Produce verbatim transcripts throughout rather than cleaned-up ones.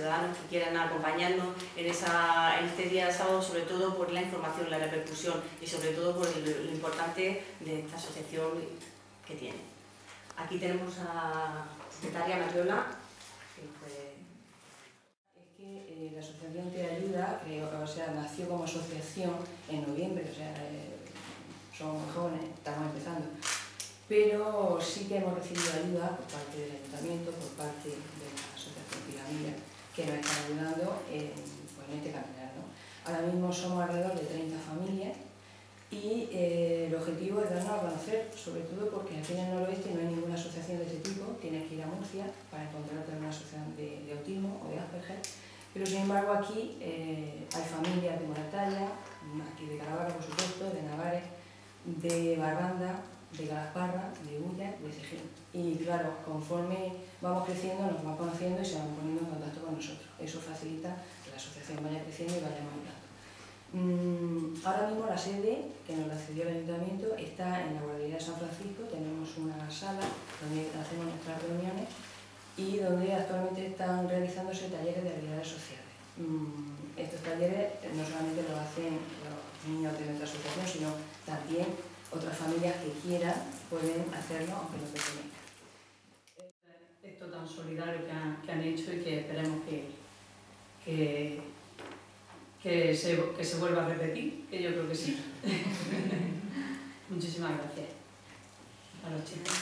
ciudadanos que quieran acompañarnos en, esa, en este día de sábado, sobre todo por la información, la repercusión y sobre todo por el, lo importante de esta asociación que tiene. Aquí tenemos a la secretaria Mariola, que fue... Es que eh, la asociación Te Ayuda, creo, o sea, nació como asociación en noviembre, o sea, eh, somos muy jóvenes, estamos empezando, pero sí que hemos recibido ayuda por parte del ayuntamiento, por parte de la asociación Piramida, que nos están ayudando en, pues, en este caminar, ¿no? Ahora mismo somos alrededor de treinta familias y eh, el objetivo es darnos a conocer, sobre todo porque aquí en el noroeste no hay ninguna asociación de este tipo, tienes que ir a Murcia para encontrarte una asociación de, de autismo o de Asperger, pero sin embargo aquí eh, hay familias de Moratalla, aquí de Caravaca por supuesto, de Navares, de Barbanda, de Calasparra, de Ulla, de Sejín. Y claro, conforme vamos creciendo nos van conociendo y se van poniendo en contacto con nosotros. Eso facilita que la asociación vaya creciendo y vayamos ayudando. Mm, ahora mismo la sede que nos la cedió el ayuntamiento está en la guardería de San Francisco, tenemos una sala donde hacemos nuestras reuniones y donde actualmente están realizándose talleres de habilidades sociales. Mm, estos talleres no solamente los hacen los niños de nuestra asociación, sino también otras familias que quieran pueden hacerlo aunque no pertenezcan. Esto tan solidario que han, que han hecho y que esperemos que, que, que, se, que se vuelva a repetir, que yo creo que sí. Muchísimas gracias a los chicos.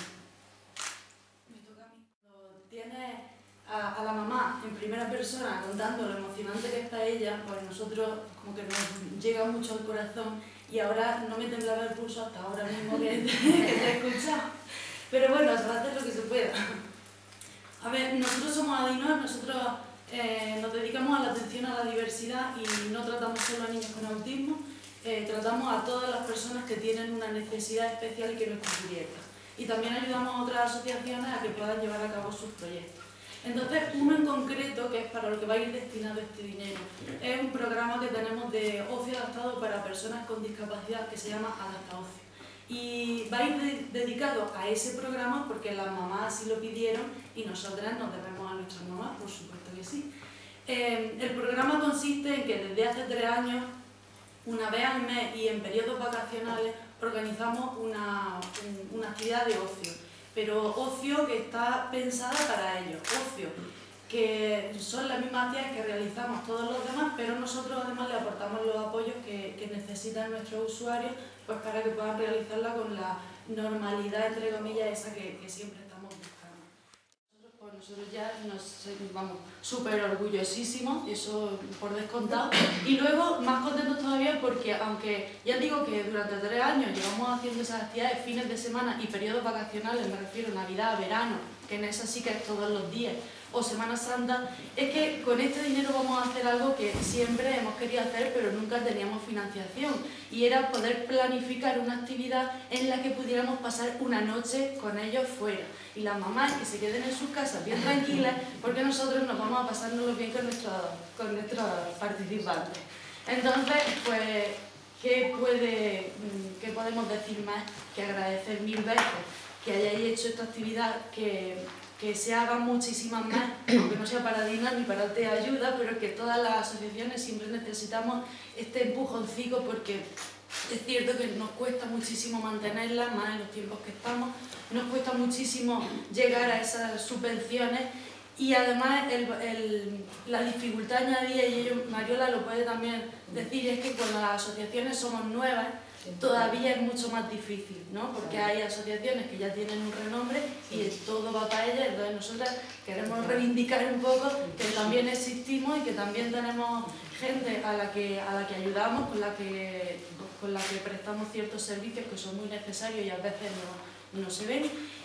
Tienes a, a la mamá en primera persona contando lo emocionante que está ella, pues nosotros como que nos llega mucho al corazón y ahora no me temblaba el pulso hasta ahora mismo que, que te he escuchado. Pero bueno, se va a hacer lo que se pueda. A ver, nosotros somos Adinor, nosotros eh, nos dedicamos a la atención a la diversidad y no tratamos solo a niños con autismo, eh, tratamos a todas las personas que tienen una necesidad especial y que no están cubiertas. Y también ayudamos a otras asociaciones a que puedan llevar a cabo sus proyectos. Entonces, uno en concreto, que es para lo que va a ir destinado este dinero, es un programa que tenemos de ocio adaptado para personas con discapacidad que se llama Adaptaocio. Y va a ir de, dedicado a ese programa porque las mamás así lo pidieron y nosotras nos debemos a nuestras mamás, por supuesto que sí. Eh, el programa consiste en que desde hace tres años, una vez al mes y en periodos vacacionales, organizamos una, un, una actividad de ocio, pero ocio que está pensada para ellos, ocio que son las mismas actividades que realizamos todos los demás, pero nosotros además le aportamos los apoyos que, que necesitan nuestros usuarios pues para que puedan realizarla con la normalidad, entre comillas, esa que, que siempre estamos buscando. Nosotros, pues, nosotros ya nos vamos súper orgullosísimos, eso por descontado, y luego más contentos todavía porque aunque ya digo que durante tres años llevamos haciendo esas actividades fines de semana y periodos vacacionales, me refiero a Navidad, verano, que en esa sí que es todos los días, o Semana Santa, es que con este dinero vamos a hacer algo que siempre hemos querido hacer pero nunca teníamos financiación y era poder planificar una actividad en la que pudiéramos pasar una noche con ellos fuera y las mamás que se queden en sus casas bien tranquilas porque nosotros nos vamos a pasárnoslo bien con nuestros, con nuestros participantes. Entonces, pues, ¿qué, puede, ¿qué podemos decir más que agradecer mil veces que hayáis hecho esta actividad, que que se hagan muchísimas más, aunque no sea para Adinor ni para Te Ayuda, pero que todas las asociaciones siempre necesitamos este empujoncito porque es cierto que nos cuesta muchísimo mantenerlas, más en los tiempos que estamos, nos cuesta muchísimo llegar a esas subvenciones y además el, el, la dificultad añadida, y ello Mariola lo puede también decir, es que cuando las asociaciones somos nuevas, todavía es mucho más difícil, ¿no? Porque hay asociaciones que ya tienen un renombre y todo va para ellas, entonces nosotras queremos reivindicar un poco que también existimos y que también tenemos gente a la que, a la que ayudamos, con la que, con la que prestamos ciertos servicios que son muy necesarios y a veces no, no se ven.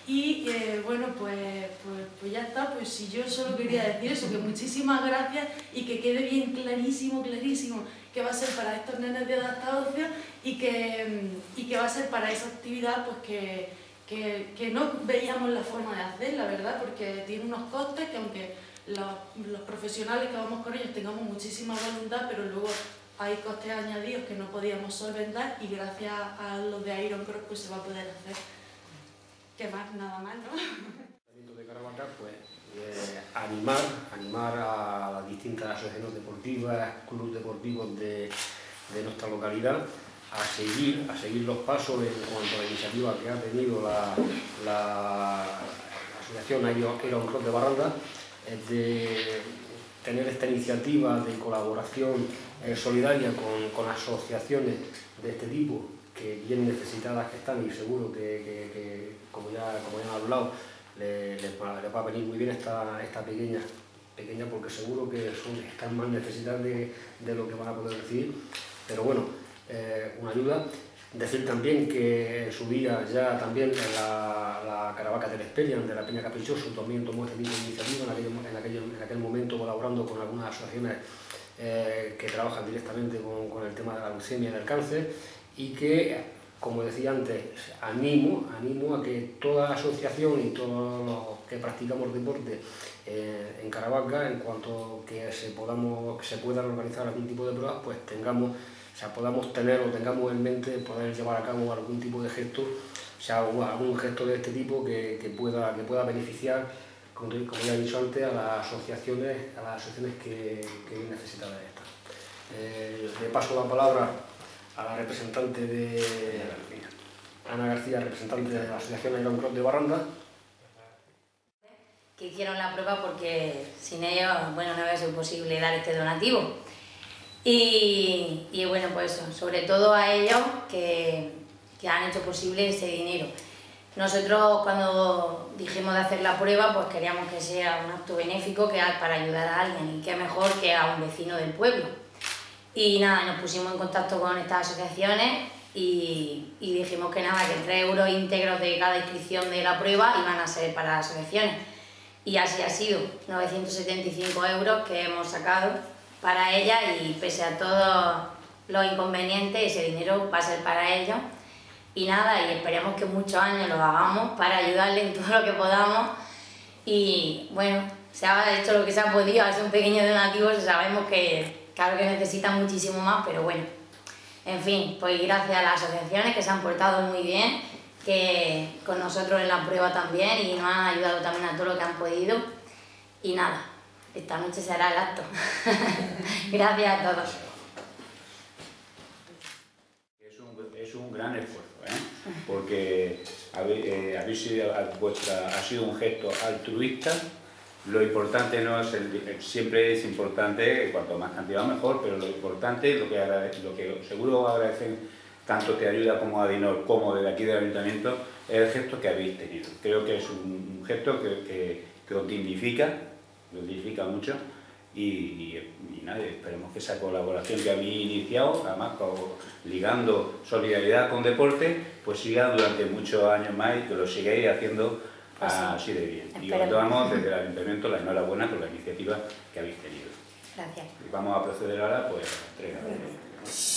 Y eh, bueno, pues, pues, pues ya está, pues si yo solo quería decir eso, que muchísimas gracias y que quede bien clarísimo, clarísimo que va a ser para estos nenes de Adaptaocio y que, y que va a ser para esa actividad pues que, que, que no veíamos la forma de hacerla, ¿verdad? Porque tiene unos costes que aunque los, los profesionales que vamos con ellos tengamos muchísima voluntad, pero luego hay costes añadidos que no podíamos solventar y gracias a los de Iron Cross pues se va a poder hacer. ¿Qué más? Nada más, ¿no? El Ayuntamiento de Caravaca, pues eh, animar, animar a las distintas asociaciones deportivas, clubes deportivos de, de nuestra localidad a seguir, a seguir los pasos en cuanto a la iniciativa que ha tenido la, la, la asociación Iron Cross de Barranda, es de tener esta iniciativa de colaboración eh, solidaria con, con asociaciones de este tipo, que bien necesitadas que están, y seguro que, que, que como, ya, como ya han hablado, les, les, va, les va a venir muy bien esta, esta pequeña, pequeña, porque seguro que son, están más necesitadas de, de lo que van a poder recibir. Pero bueno, eh, una ayuda. Decir también que en su día ya también la, la Caravaca del Experian de la Peña Caprichoso también tomó este tipo de iniciativa en aquel, en aquel, en aquel momento, colaborando con algunas asociaciones eh, que trabajan directamente con, con el tema de la leucemia y del cáncer, y que, como decía antes, animo, animo a que toda asociación y todos los que practicamos deporte eh, en Caravaca, en cuanto que se, podamos, que se puedan organizar algún tipo de pruebas, pues tengamos, o sea, podamos tener o tengamos en mente poder llevar a cabo algún tipo de gesto, o sea, algún gesto de este tipo que, que, pueda, que pueda beneficiar, como, como ya he dicho antes, a las asociaciones, a las asociaciones que, que necesitan de estas. Eh, le paso la palabra a la representante de Ana García, representante de la Asociación Iron Cross de Barranda. Que hicieron la prueba porque sin ellos, bueno, no había sido posible dar este donativo. Y, y bueno, pues sobre todo a ellos que, que han hecho posible ese dinero. Nosotros cuando dijimos de hacer la prueba, pues queríamos que sea un acto benéfico que para ayudar a alguien, y qué mejor que a un vecino del pueblo. Y nada, nos pusimos en contacto con estas asociaciones y, y dijimos que nada, que tres euros íntegros de cada inscripción de la prueba iban a ser para las asociaciones. Y así ha sido, novecientos setenta y cinco euros que hemos sacado para ella, y pese a todos los inconvenientes, ese dinero va a ser para ellos. Y nada, y esperemos que muchos años lo hagamos para ayudarle en todo lo que podamos. Y bueno, se ha hecho lo que se ha podido, hacer un pequeño donativo, sabemos que claro que necesitan muchísimo más, pero bueno, en fin, pues gracias a las asociaciones que se han portado muy bien, que con nosotros en la prueba también, y nos han ayudado también a todo lo que han podido. Y nada, esta noche será el acto. Gracias a todos. Es un, es un gran esfuerzo, ¿eh? Porque habéis, eh, habéis sido, vuestra, ha sido un gesto altruista. Lo importante no es, el, siempre es importante, cuanto más cantidad mejor, pero lo importante, lo que, agradece, lo que seguro agradecen tanto Te Ayuda como Adinor, como desde aquí del Ayuntamiento, es el gesto que habéis tenido. Creo que es un, un gesto que, que, que os dignifica, os dignifica mucho, y, y, y nada, esperemos que esa colaboración que habéis iniciado, además con, ligando solidaridad con deporte, pues siga durante muchos años más, y que lo sigáis haciendo pues sí, así de bien. Y os damos desde el Ayuntamiento la enhorabuena por la iniciativa que habéis tenido. Gracias. Y vamos a proceder ahora pues a la entrega de...